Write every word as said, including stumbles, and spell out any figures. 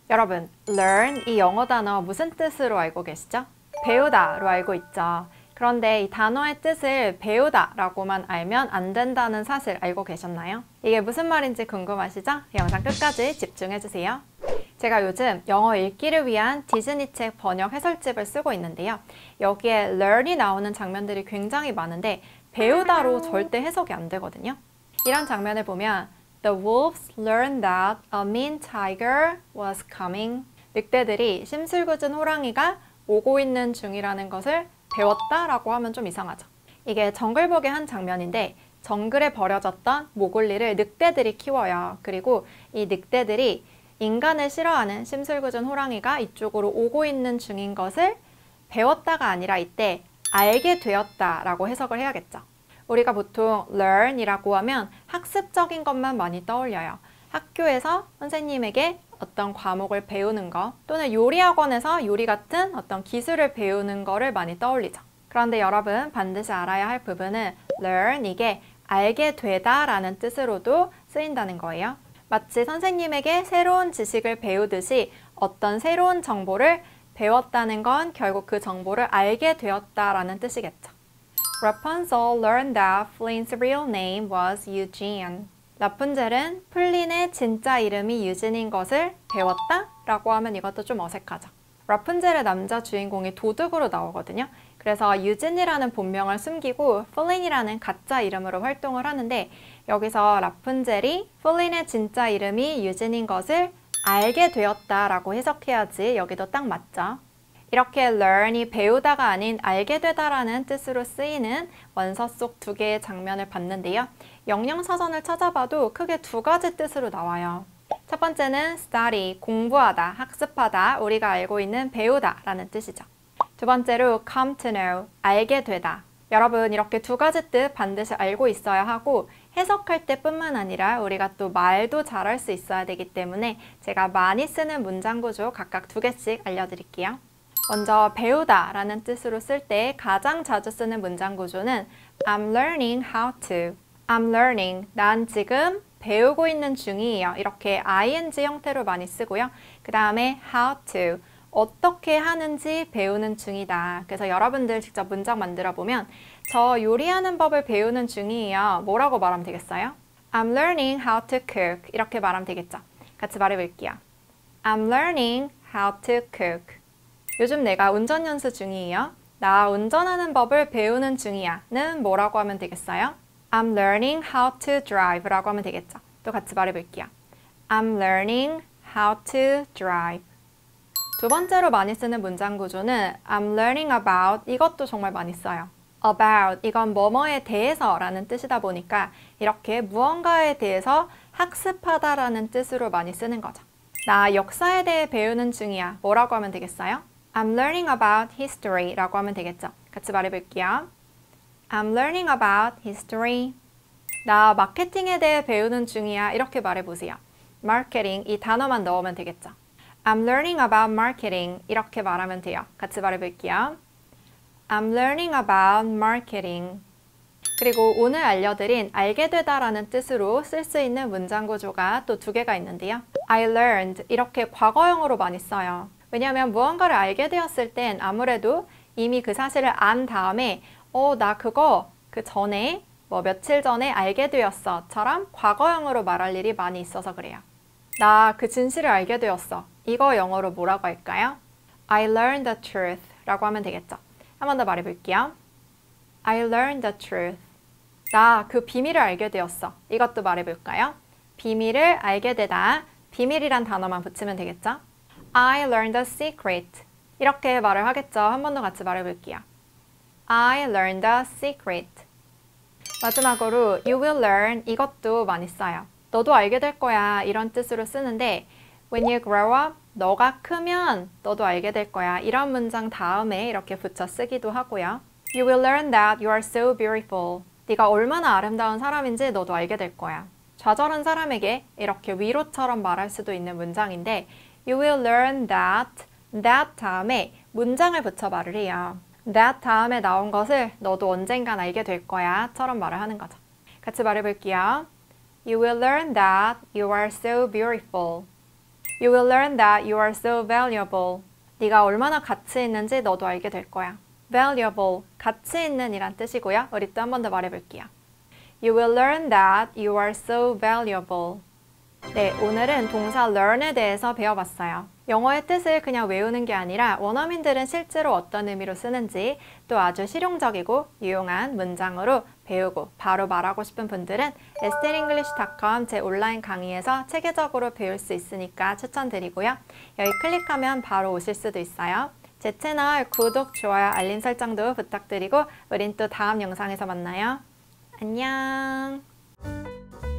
여러분, learn 이 영어 단어 무슨 뜻으로 알고 계시죠? 배우다로 알고 있죠. 그런데 이 단어의 뜻을 배우다라고만 알면 안 된다는 사실 알고 계셨나요? 이게 무슨 말인지 궁금하시죠? 영상 끝까지 집중해주세요. 제가 요즘 영어 읽기를 위한 디즈니 책 번역 해설집을 쓰고 있는데요. 여기에 learn이 나오는 장면들이 굉장히 많은데 배우다로 절대 해석이 안 되거든요. 이런 장면을 보면 The wolves learned that a mean tiger was coming. 늑대들이 심술궂은 호랑이가 오고 있는 중이라는 것을 배웠다라고 하면 좀 이상하죠. 이게 정글북의 한 장면인데 정글에 버려졌던 모글리를 늑대들이 키워요. 그리고 이 늑대들이 인간을 싫어하는 심술궂은 호랑이가 이쪽으로 오고 있는 중인 것을 배웠다가 아니라 이때 알게 되었다라고 해석을 해야겠죠. 우리가 보통 learn이라고 하면 학습적인 것만 많이 떠올려요. 학교에서 선생님에게 어떤 과목을 배우는 거 또는 요리학원에서 요리 같은 어떤 기술을 배우는 거를 많이 떠올리죠. 그런데 여러분 반드시 알아야 할 부분은 learn 이게 알게 되다 라는 뜻으로도 쓰인다는 거예요. 마치 선생님에게 새로운 지식을 배우듯이 어떤 새로운 정보를 배웠다는 건 결국 그 정보를 알게 되었다라는 뜻이겠죠. Rapunzel learned that Flynn's real name was Eugene. 라푼젤은 플린의 진짜 이름이 유진인 것을 배웠다? 라고 하면 이것도 좀 어색하죠. 라푼젤의 남자 주인공이 도둑으로 나오거든요. 그래서 유진이라는 본명을 숨기고 플린이라는 가짜 이름으로 활동을 하는데 여기서 라푼젤이 플린의 진짜 이름이 유진인 것을 알게 되었다라고 해석해야지 여기도 딱 맞죠. 이렇게 learn이 배우다가 아닌 알게 되다라는 뜻으로 쓰이는 원서 속 두 개의 장면을 봤는데요. 영영사전을 찾아봐도 크게 두 가지 뜻으로 나와요. 첫 번째는 study, 공부하다, 학습하다, 우리가 알고 있는 배우다 라는 뜻이죠. 두 번째로 come to know, 알게 되다. 여러분 이렇게 두 가지 뜻 반드시 알고 있어야 하고 해석할 때뿐만 아니라 우리가 또 말도 잘할 수 있어야 되기 때문에 제가 많이 쓰는 문장 구조 각각 두 개씩 알려드릴게요. 먼저 배우다 라는 뜻으로 쓸 때 가장 자주 쓰는 문장 구조는 I'm learning how to. I'm learning. 난 지금 배우고 있는 중이에요. 이렇게 ing 형태로 많이 쓰고요. 그 다음에 how to. 어떻게 하는지 배우는 중이다. 그래서 여러분들 직접 문장 만들어 보면 저 요리하는 법을 배우는 중이에요. 뭐라고 말하면 되겠어요? I'm learning how to cook. 이렇게 말하면 되겠죠. 같이 말해 볼게요. I'm learning how to cook. 요즘 내가 운전 연수 중이에요. 나 운전하는 법을 배우는 중이야. 는 뭐라고 하면 되겠어요? I'm learning how to drive 라고 하면 되겠죠. 또 같이 말해 볼게요. I'm learning how to drive. 두 번째로 많이 쓰는 문장 구조는 I'm learning about. 이것도 정말 많이 써요. about. 이건 뭐뭐에 대해서 라는 뜻이다 보니까 이렇게 무언가에 대해서 학습하다 라는 뜻으로 많이 쓰는 거죠. 나 역사에 대해 배우는 중이야. 뭐라고 하면 되겠어요? I'm learning about history 라고 하면 되겠죠. 같이 말해 볼게요. I'm learning about history. 나 마케팅에 대해 배우는 중이야. 이렇게 말해 보세요. 마케팅 이 단어만 넣으면 되겠죠. I'm learning about marketing. 이렇게 말하면 돼요. 같이 말해 볼게요. I'm learning about marketing. 그리고 오늘 알려드린 알게 되다 라는 뜻으로 쓸 수 있는 문장 구조가 또 두 개가 있는데요. I learned 이렇게 과거형으로 많이 써요. 왜냐하면 무언가를 알게 되었을 땐 아무래도 이미 그 사실을 안 다음에 어, 나 그거 그 전에 뭐 며칠 전에 알게 되었어 처럼 과거형으로 말할 일이 많이 있어서 그래요. 나 그 진실을 알게 되었어. 이거 영어로 뭐라고 할까요? I learned the truth 라고 하면 되겠죠. 한 번 더 말해 볼게요. I learned the truth. 나 그 비밀을 알게 되었어. 이것도 말해 볼까요? 비밀을 알게 되다. 비밀이란 단어만 붙이면 되겠죠. I learned the secret. 이렇게 말을 하겠죠. 한 번 더 같이 말해 볼게요. I learned the secret. 마지막으로 you will learn 이것도 많이 써요. 너도 알게 될 거야 이런 뜻으로 쓰는데 when you grow up 너가 크면 너도 알게 될 거야 이런 문장 다음에 이렇게 붙여 쓰기도 하고요. You will learn that you are so beautiful. 네가 얼마나 아름다운 사람인지 너도 알게 될 거야. 좌절한 사람에게 이렇게 위로처럼 말할 수도 있는 문장인데 You will learn that, that 다음에 문장을 붙여 말을 해요. that 다음에 나온 것을 너도 언젠간 알게 될 거야 처럼 말을 하는 거죠. 같이 말해 볼게요. You will learn that you are so beautiful. You will learn that you are so valuable. 네가 얼마나 가치 있는지 너도 알게 될 거야. valuable, 가치 있는 이란 뜻이고요. 우리 또 한 번 더 말해볼게요. You will learn that you are so valuable. 네, 오늘은 동사 learn에 대해서 배워봤어요. 영어의 뜻을 그냥 외우는 게 아니라 원어민들은 실제로 어떤 의미로 쓰는지 또 아주 실용적이고 유용한 문장으로 배우고 바로 말하고 싶은 분들은 에스텔잉글리쉬 닷컴 제 온라인 강의에서 체계적으로 배울 수 있으니까 추천드리고요. 여기 클릭하면 바로 오실 수도 있어요. 제 채널 구독, 좋아요, 알림 설정도 부탁드리고 우린 또 다음 영상에서 만나요. 안녕!